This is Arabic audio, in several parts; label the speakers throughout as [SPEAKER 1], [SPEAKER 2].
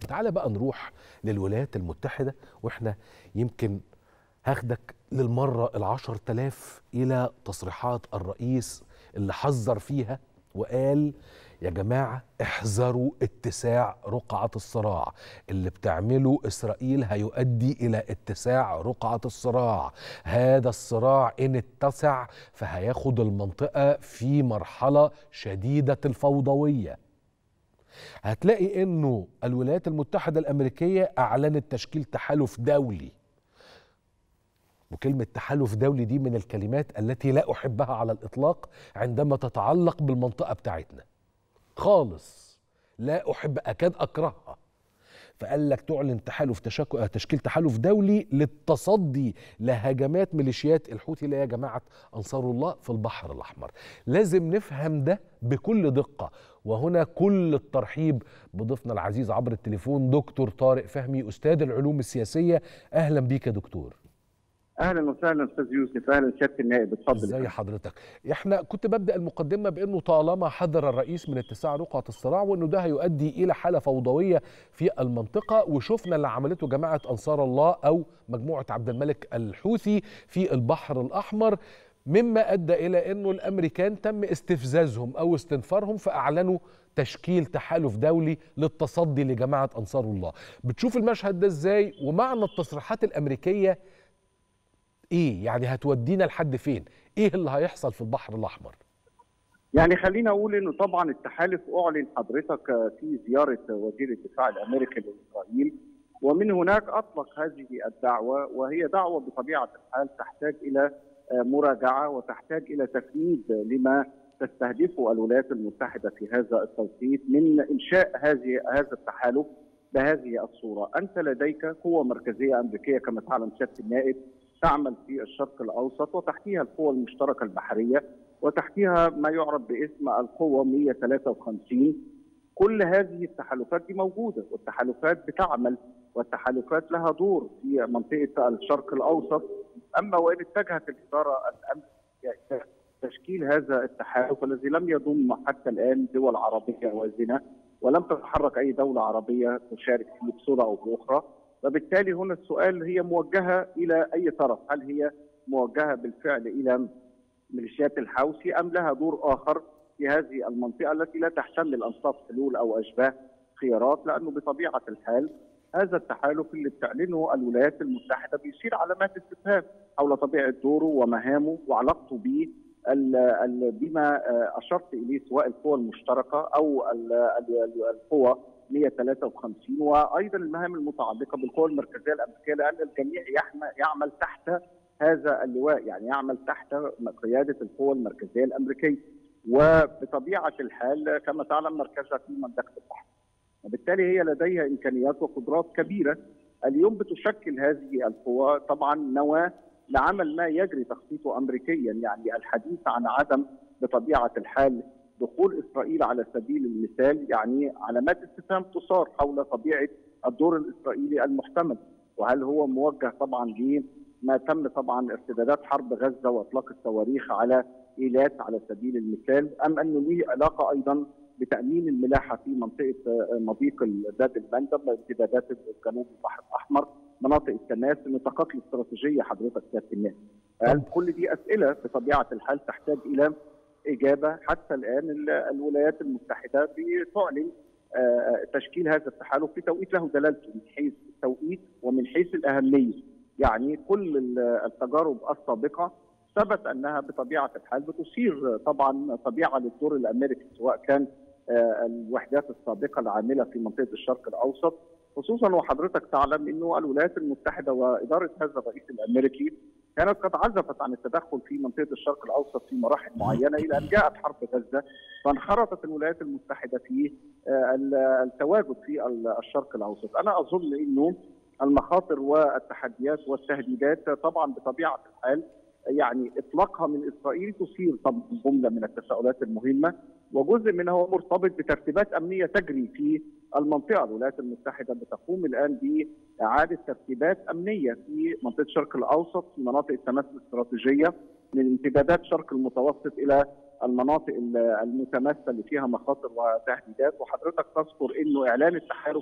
[SPEAKER 1] تعال بقى نروح للولايات المتحدة، واحنا يمكن هاخدك للمرة ال10,000 إلى تصريحات الرئيس اللي حذر فيها وقال يا جماعة احذروا اتساع رقعة الصراع. اللي بتعمله إسرائيل هيؤدي إلى اتساع رقعة الصراع. هذا الصراع إن اتسع فهياخد المنطقة في مرحلة شديدة الفوضوية. هتلاقي إنه الولايات المتحدة الأمريكية أعلنت تشكيل تحالف دولي، وكلمة تحالف دولي دي من الكلمات التي لا أحبها على الإطلاق عندما تتعلق بالمنطقة بتاعتنا خالص، لا أحب، أكاد أكرهها. فقال لك تعلن تشكيل تحالف دولي للتصدي لهجمات ميليشيات الحوثي اللي هي جماعة أنصار الله في البحر الأحمر. لازم نفهم ده بكل دقة، وهنا كل الترحيب بضيفنا العزيز عبر التليفون دكتور طارق فهمي أستاذ العلوم السياسية. أهلا بيك يا دكتور.
[SPEAKER 2] اهلا وسهلا استاذ يوسف، اهلا سياده النائب، اتفضل.
[SPEAKER 1] ازي حضرتك؟ احنا كنت ببدا المقدمه بانه طالما حذر الرئيس من اتساع رقعه الصراع وانه ده هيؤدي الى حاله فوضويه في المنطقه، وشفنا اللي عملته جماعه انصار الله او مجموعه عبد الملك الحوثي في البحر الاحمر، مما ادى الى انه الامريكان تم استفزازهم او استنفارهم فاعلنوا تشكيل تحالف دولي للتصدي لجماعه انصار الله. بتشوف المشهد ده ازاي؟ ومعنى التصريحات الامريكيه ايه؟ يعني هتودينا لحد فين؟ ايه اللي هيحصل في البحر الاحمر؟
[SPEAKER 2] يعني خلينا اقول انه طبعا التحالف اعلن حضرتك في زياره وزير الدفاع الامريكي لاسرائيل، ومن هناك اطلق هذه الدعوه، وهي دعوه بطبيعه الحال تحتاج الى مراجعه وتحتاج الى تفنيد لما تستهدفه الولايات المتحده في هذا التوقيت من انشاء هذا التحالف بهذه الصوره. انت لديك قوه مركزيه امريكيه كما تعلم سياده النائب تعمل في الشرق الاوسط، وتحتيها القوى المشتركه البحريه، وتحتيها ما يعرف باسم القوى 153. كل هذه التحالفات دي موجوده، والتحالفات بتعمل، والتحالفات لها دور في منطقه الشرق الاوسط. اما وان اتجهت الاداره الامريكيه تشكيل هذا التحالف الذي لم يضم حتى الان دول عربيه وازنه، ولم تتحرك اي دوله عربيه تشارك فيه بصوره او باخرى، وبالتالي هنا السؤال هي موجهه الى اي طرف؟ هل هي موجهه بالفعل الى ميليشيات الحوثي ام لها دور اخر في هذه المنطقه التي لا تحتمل انصاف حلول او اشباه خيارات؟ لانه بطبيعه الحال هذا التحالف اللي بتعلنه الولايات المتحده بيشير علامات استفهام حول طبيعه دوره ومهامه وعلاقته بما اشرت اليه، سواء القوى المشتركه او القوى 153، وايضا المهام المتعلقه بالقوى المركزيه الامريكيه، لان الجميع يعمل تحت هذا اللواء، يعني يعمل تحت قياده القوى المركزيه الامريكيه، وبطبيعه الحال كما تعلم مركزها في منطقه البحر، وبالتالي هي لديها امكانيات وقدرات كبيره. اليوم بتشكل هذه القوى طبعا نواه لعمل ما يجري تخطيطه امريكيا، يعني الحديث عن عدم بطبيعه الحال دخول اسرائيل على سبيل المثال، يعني علامات استفهام تثار حول طبيعه الدور الاسرائيلي المحتمل، وهل هو موجه طبعا لما تم طبعا ارتدادات حرب غزه واطلاق الصواريخ على ايلات على سبيل المثال، ام انه له علاقه ايضا بتامين الملاحه في منطقه مضيق باب المندب، امتدادات جنوب البحر الاحمر، مناطق التماس، النطاقات الاستراتيجيه حضرتك سياده النائب. كل دي اسئله بطبيعه الحال تحتاج الى اجابه. حتى الان الولايات المتحده بتعلن تشكيل هذا التحالف في توقيت له دلالته من حيث التوقيت ومن حيث الاهميه. يعني كل التجارب السابقه ثبت انها بطبيعه الحال بتثير طبعا طبيعه للدور الامريكي، سواء كان الوحدات السابقه العامله في منطقه الشرق الاوسط، خصوصا وحضرتك تعلم انه الولايات المتحده واداره هذا الرئيس الامريكي كانت قد عزفت عن التدخل في منطقه الشرق الاوسط في مراحل معينه، الى ان جاءت حرب غزه فانخرطت الولايات المتحده في التواجد في الشرق الاوسط. انا اظن انه المخاطر والتحديات والتهديدات طبعا بطبيعه الحال يعني اطلاقها من اسرائيل تثير طبعا جمله من التساؤلات المهمه، وجزء منها هو مرتبط بترتيبات امنيه تجري في المنطقه. الولايات المتحده بتقوم الان باعاده ترتيبات امنيه في منطقه الشرق الاوسط، في مناطق التماس الاستراتيجيه من امتدادات الشرق المتوسط الى المناطق المتماسه اللي فيها مخاطر وتهديدات. وحضرتك تذكر انه اعلان التحالف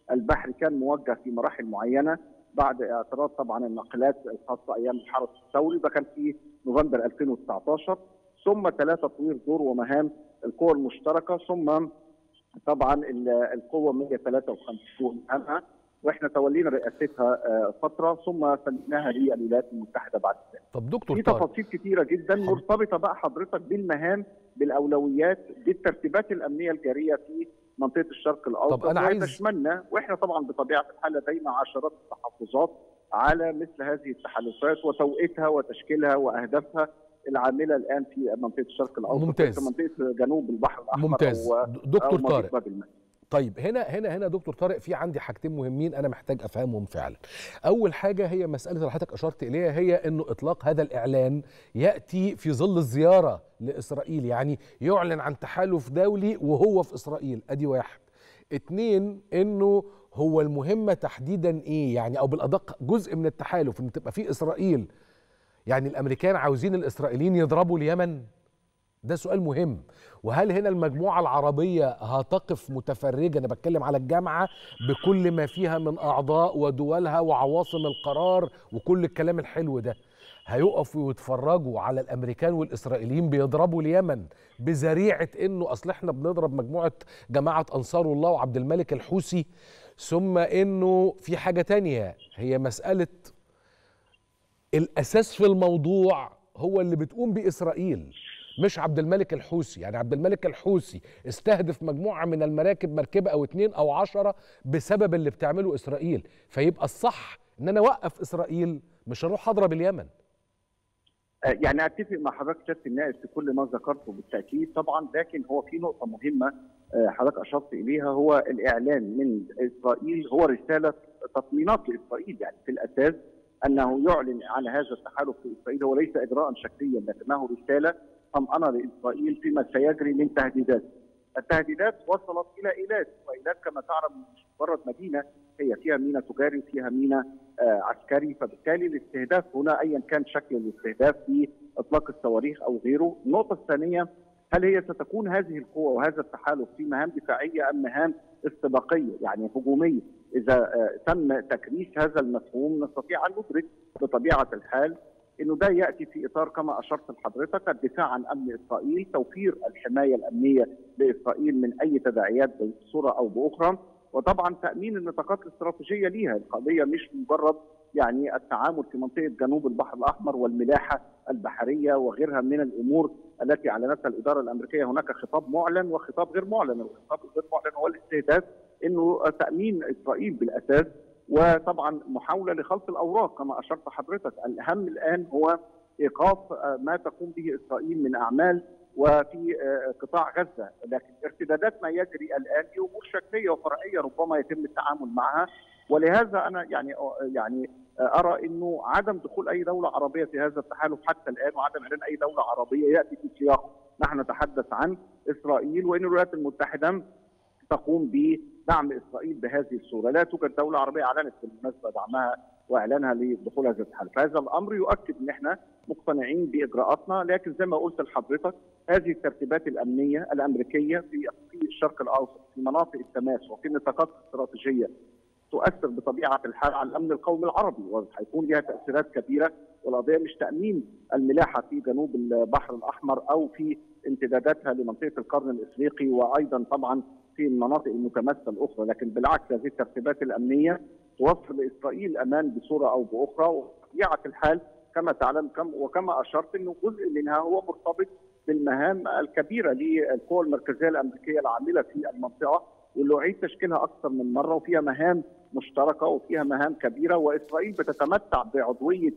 [SPEAKER 2] البحري كان موجه في مراحل معينه بعد اعتراض طبعا الناقلات الخاصه ايام الحرس الثوري، ده كان في نوفمبر 2019. ثم 3 تطوير دور ومهام القوى المشتركه، ثم طبعا القوه 153 عنها، واحنا تولينا رئاستها فتره ثم سلمناها للولايات المتحده بعد ذلك.
[SPEAKER 1] طب دكتور
[SPEAKER 2] في
[SPEAKER 1] طارق،
[SPEAKER 2] تفاصيل كثيره جدا مرتبطه بقى حضرتك بالمهام، بالاولويات، بالترتيبات الامنيه الجاريه في منطقه الشرق الاوسط.
[SPEAKER 1] طب انا عايز
[SPEAKER 2] تشملنا، واحنا طبعا بطبيعه الحال لدينا عشرات التحفظات على مثل هذه التحالفات وتوقيتها وتشكيلها واهدافها العامله الان في منطقه الشرق الاوسط.
[SPEAKER 1] ممتاز.
[SPEAKER 2] في منطقه جنوب البحر الاحمر.
[SPEAKER 1] ممتاز دكتور طارق.
[SPEAKER 2] باب الماء.
[SPEAKER 1] طيب هنا دكتور طارق، في عندي حاجتين مهمين انا محتاج افهمهم فعلا. اول حاجه هي مساله اللي حضرتك اشرت اليها، هي انه اطلاق هذا الاعلان ياتي في ظل الزياره لاسرائيل، يعني يعلن عن تحالف دولي وهو في اسرائيل، ادي واحد. 2، انه هو المهمه تحديدا ايه؟ يعني او بالادق جزء من التحالف ان تبقى في اسرائيل، يعني الامريكان عاوزين الاسرائيليين يضربوا اليمن؟ ده سؤال مهم. وهل هنا المجموعة العربية هتقف متفرجة، أنا بتكلم على الجامعة بكل ما فيها من أعضاء ودولها وعواصم القرار وكل الكلام الحلو ده، هيقفوا ويتفرجوا على الأمريكان والإسرائيليين بيضربوا اليمن بذريعة إنه أصل إحنا بنضرب مجموعة جماعة أنصار الله وعبد الملك الحوثي؟ ثم إنه في حاجة تانية، هي مسألة الأساس في الموضوع هو اللي بتقوم بإسرائيل مش عبد الملك الحوثي. يعني عبد الملك الحوثي استهدف مجموعة من المراكب، مركبة أو 2 أو 10 بسبب اللي بتعمله إسرائيل، فيبقى الصح إن أنا أوقف إسرائيل، مش هروح أضرب اليمن.
[SPEAKER 2] يعني أتفق مع حضرتك سيادة النائب في كل ما ذكرته بالتأكيد طبعا، لكن هو في نقطة مهمة حضرتك أشرت إليها، هو الإعلان من إسرائيل هو رسالة تطمينات لإسرائيل. يعني في الأساس أنه يعلن على هذا التحالف في إسرائيل هو ليس إجراء شكليا، لكنه رسالة طمأنة لإسرائيل فيما سيجري من تهديدات. التهديدات وصلت إلى إيلات، وإيلات كما تعلم مش مجرد مدينة، هي فيها ميناء تجاري وفيها ميناء عسكري، فبالتالي الاستهداف هنا أيا كان شكل الاستهداف في إطلاق الصواريخ أو غيره. النقطة الثانية، هل هي ستكون هذه القوة وهذا التحالف في مهام دفاعية أم مهام استباقية يعني هجومية؟ إذا تم تكريس هذا المفهوم نستطيع أن ندرك بطبيعة الحال انه ده ياتي في اطار كما اشرت لحضرتك الدفاع عن امن اسرائيل، توفير الحمايه الامنيه لاسرائيل من اي تداعيات بصوره او باخرى، وطبعا تامين النطاقات الاستراتيجيه ليها. القضيه مش مجرد يعني التعامل في منطقه جنوب البحر الاحمر والملاحه البحريه وغيرها من الامور التي اعلنتها الاداره الامريكيه. هناك خطاب معلن وخطاب غير معلن. الخطاب الغير معلن هو الاستهداف، انه تامين اسرائيل بالاساس، وطبعا محاوله لخلط الاوراق كما اشرت حضرتك. الاهم الان هو ايقاف ما تقوم به اسرائيل من اعمال وفي قطاع غزه، لكن ارتدادات ما يجري الان دي امور شكليه وفرعيه ربما يتم التعامل معها. ولهذا انا يعني ارى انه عدم دخول اي دوله عربيه في هذا التحالف حتى الان، وعدم اعلان اي دوله عربيه ياتي في سياق نحن نتحدث عن اسرائيل، وان الولايات المتحده تقوم بدعم اسرائيل بهذه الصوره. لا توجد دوله عربيه اعلنت بالمناسبه دعمها واعلانها لدخول هذا التحالف. هذا الامر يؤكد ان احنا مقتنعين باجراءاتنا، لكن زي ما قلت لحضرتك هذه الترتيبات الامنيه الامريكيه في الشرق الاوسط في مناطق التماس وفي النطاقات الاستراتيجيه تؤثر بطبيعه الحال على الامن القومي العربي، وهيكون لها تاثيرات كبيره. والقضيه مش تامين الملاحه في جنوب البحر الاحمر او في امتداداتها لمنطقه القرن الافريقي وايضا طبعا في المناطق المتماسه الاخرى، لكن بالعكس هذه الترتيبات الامنيه توفر لاسرائيل امان بصوره او باخرى. وبطبيعه الحال كما تعلم وكما اشرت انه جزء منها هو مرتبط بالمهام الكبيره للقوى المركزيه الامريكيه العامله في المنطقه، واللي اعيد تشكيلها اكثر من مره، وفيها مهام مشتركه وفيها مهام كبيره. واسرائيل بتتمتع بعضويه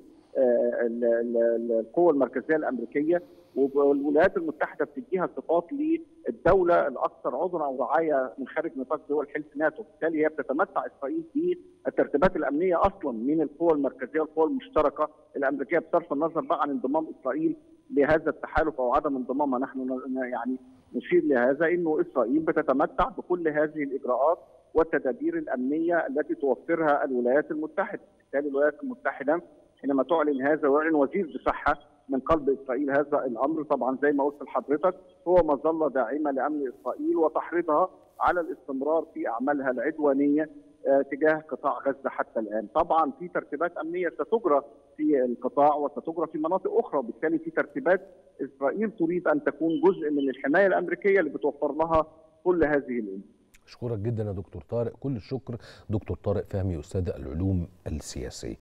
[SPEAKER 2] القوى المركزيه الامريكيه، والولايات المتحده بتديها صفات للدوله الاكثر عذرا او رعايه من خارج نطاق دول حلف ناتو، بالتالي هي بتتمتع اسرائيل بالترتيبات الامنيه اصلا من القوى المركزيه والقوى المشتركه الامريكيه، بصرف النظر بقى عن انضمام اسرائيل لهذا التحالف او عدم انضمامها. نحن يعني نشير لهذا انه اسرائيل بتتمتع بكل هذه الاجراءات والتدابير الامنيه التي توفرها الولايات المتحده، بالتالي الولايات المتحده حينما تعلن هذا ويعلن وزير دفاعها من قلب اسرائيل هذا الامر، طبعا زي ما قلت لحضرتك هو مظله داعمه لامن اسرائيل وتحريضها على الاستمرار في اعمالها العدوانيه تجاه قطاع غزه حتى الان. طبعا في ترتيبات امنيه ستجرى في القطاع وستجرى في مناطق اخرى، وبالتالي في ترتيبات اسرائيل تريد ان تكون جزء من الحمايه الامريكيه اللي بتوفر لها كل هذه الامور.
[SPEAKER 1] اشكرك جدا يا دكتور طارق، كل الشكر. دكتور طارق فهمي، استاذ العلوم السياسيه.